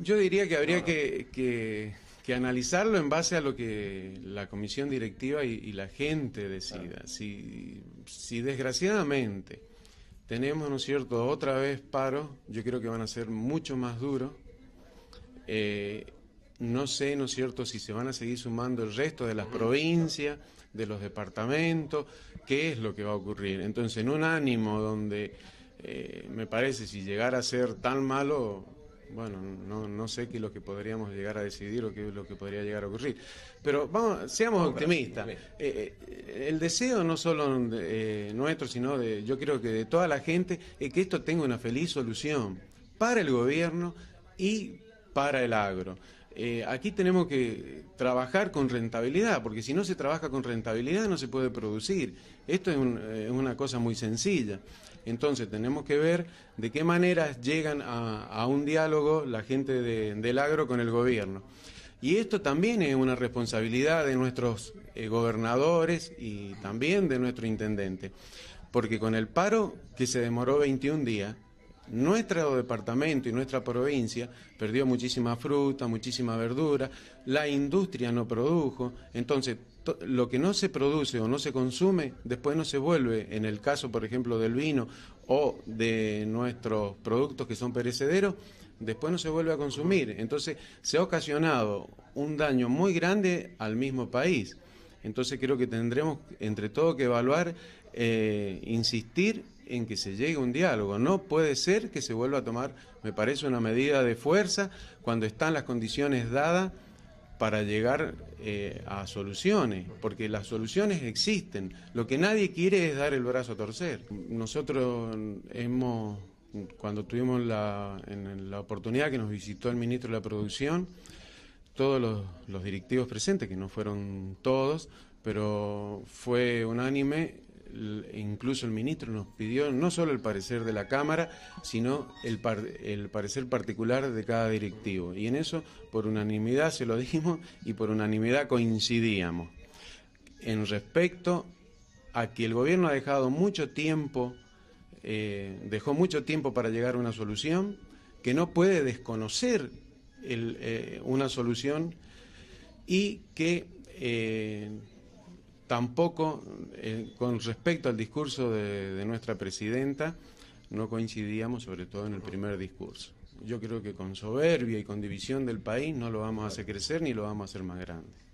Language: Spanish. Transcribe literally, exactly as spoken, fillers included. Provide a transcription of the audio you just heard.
Yo diría que habría que, que, que analizarlo en base a lo que la comisión directiva y, y la gente decida. Si, si desgraciadamente tenemos, ¿no es cierto?, otra vez paro, yo creo que van a ser mucho más duros. Eh, no sé, ¿no es cierto?, si se van a seguir sumando el resto de las provincias, de los departamentos, qué es lo que va a ocurrir. Entonces, en un ánimo donde eh, me parece, si llegara a ser tan malo, bueno, no, no sé qué es lo que podríamos llegar a decidir o qué es lo que podría llegar a ocurrir. Pero vamos, seamos optimistas. Eh, eh, el deseo no solo de, eh, nuestro, sino de, yo creo que de toda la gente, es que esto tenga una feliz solución para el gobierno y para el agro. Eh, aquí tenemos que trabajar con rentabilidad, porque si no se trabaja con rentabilidad no se puede producir. Esto es, un, es una cosa muy sencilla. Entonces tenemos que ver de qué manera llegan a, a un diálogo la gente de, del agro con el gobierno. Y esto también es una responsabilidad de nuestros eh, gobernadores y también de nuestro intendente, porque con el paro que se demoró veintiún días, nuestro departamento y nuestra provincia perdió muchísima fruta, muchísima verdura, la industria no produjo, entonces lo que no se produce o no se consume, después no se vuelve, en el caso por ejemplo del vino o de nuestros productos que son perecederos, después no se vuelve a consumir, entonces se ha ocasionado un daño muy grande al mismo país. Entonces creo que tendremos entre todo que evaluar, eh, insistir en que se llegue a un diálogo. No puede ser que se vuelva a tomar, me parece, una medida de fuerza cuando están las condiciones dadas para llegar eh, a soluciones, porque las soluciones existen. Lo que nadie quiere es dar el brazo a torcer. Nosotros hemos, cuando tuvimos la, en la oportunidad que nos visitó el ministro de la Producción, todos los, los directivos presentes, que no fueron todos, pero fue unánime, incluso el ministro nos pidió no solo el parecer de la Cámara, sino el, par, el parecer particular de cada directivo. Y en eso, por unanimidad se lo dijimos y por unanimidad coincidíamos. En respecto a que el gobierno ha dejado mucho tiempo, eh, dejó mucho tiempo para llegar a una solución, que no puede desconocer El, eh, una solución y que eh, tampoco eh, con respecto al discurso de, de nuestra presidenta no coincidíamos, sobre todo en el primer discurso. Yo creo que con soberbia y con división del país no lo vamos a hacer crecer ni lo vamos a hacer más grande.